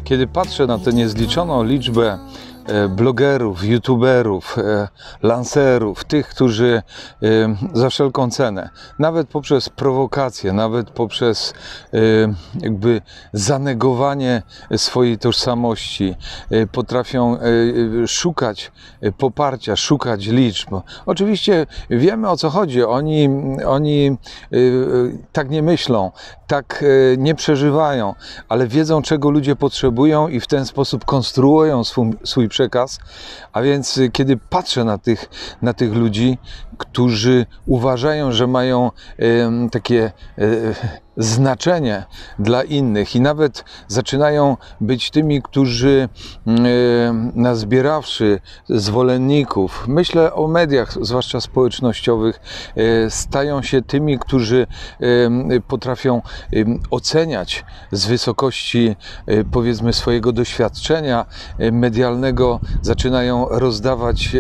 Kiedy patrzę na tę niezliczoną liczbę blogerów, youtuberów, lancerów, tych, którzy za wszelką cenę, nawet poprzez prowokacje, nawet poprzez jakby zanegowanie swojej tożsamości, potrafią szukać poparcia, szukać liczb. Oczywiście wiemy, o co chodzi. Oni tak nie myślą, tak nie przeżywają, ale wiedzą, czego ludzie potrzebują i w ten sposób konstruują swój przekaz. A więc kiedy patrzę na tych ludzi, którzy uważają, że mają takie znaczenie dla innych i nawet zaczynają być tymi, którzy nazbierawszy zwolenników, myślę o mediach, zwłaszcza społecznościowych, stają się tymi, którzy potrafią oceniać z wysokości, powiedzmy, swojego doświadczenia medialnego, zaczynają rozdawać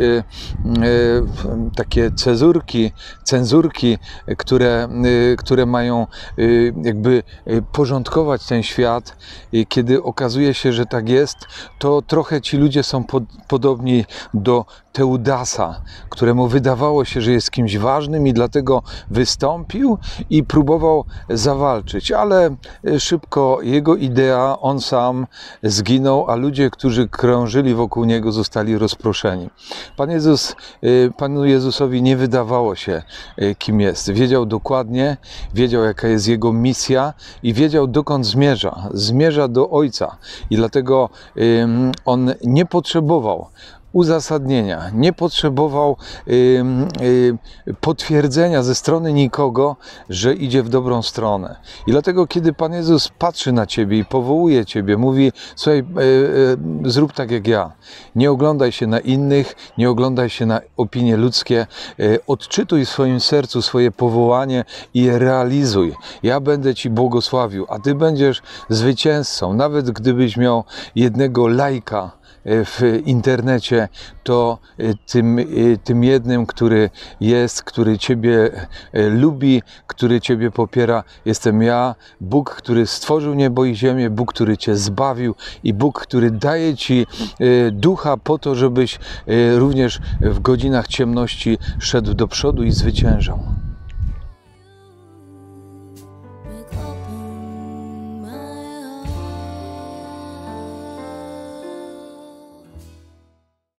takie cenzurki, które mają jakby porządkować ten świat. I kiedy okazuje się, że tak jest, to trochę ci ludzie są podobni do Teudasa, któremu wydawało się, że jest kimś ważnym i dlatego wystąpił i próbował zawalczyć, ale szybko jego idea, on sam zginął, a ludzie, którzy krążyli wokół niego, zostali rozproszeni. Panu Jezusowi nie wydawało się, kim jest. Wiedział dokładnie, wiedział, jaka jest jego misja i wiedział, dokąd zmierza. Zmierza do Ojca i dlatego on nie potrzebował uzasadnienia, nie potrzebował potwierdzenia ze strony nikogo, że idzie w dobrą stronę. I dlatego, kiedy Pan Jezus patrzy na Ciebie i powołuje Ciebie, mówi: słuchaj, zrób tak jak ja. Nie oglądaj się na innych, nie oglądaj się na opinie ludzkie, odczytuj w swoim sercu swoje powołanie i je realizuj. Ja będę Ci błogosławił, a Ty będziesz zwycięzcą. Nawet gdybyś miał jednego lajka w internecie, to tym jednym, który Ciebie lubi, który Ciebie popiera, jestem ja, Bóg, który stworzył niebo i ziemię, Bóg, który Cię zbawił i Bóg, który daje Ci ducha po to, żebyś również w godzinach ciemności szedł do przodu i zwyciężał.